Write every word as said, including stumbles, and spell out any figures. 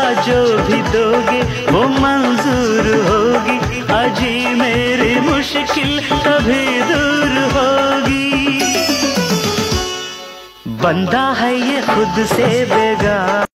जो भी दोगे वो मंजूर होगी, अजी मेरी मुश्किल कभी दूर होगी। बंदा है ये खुद से बेगाना।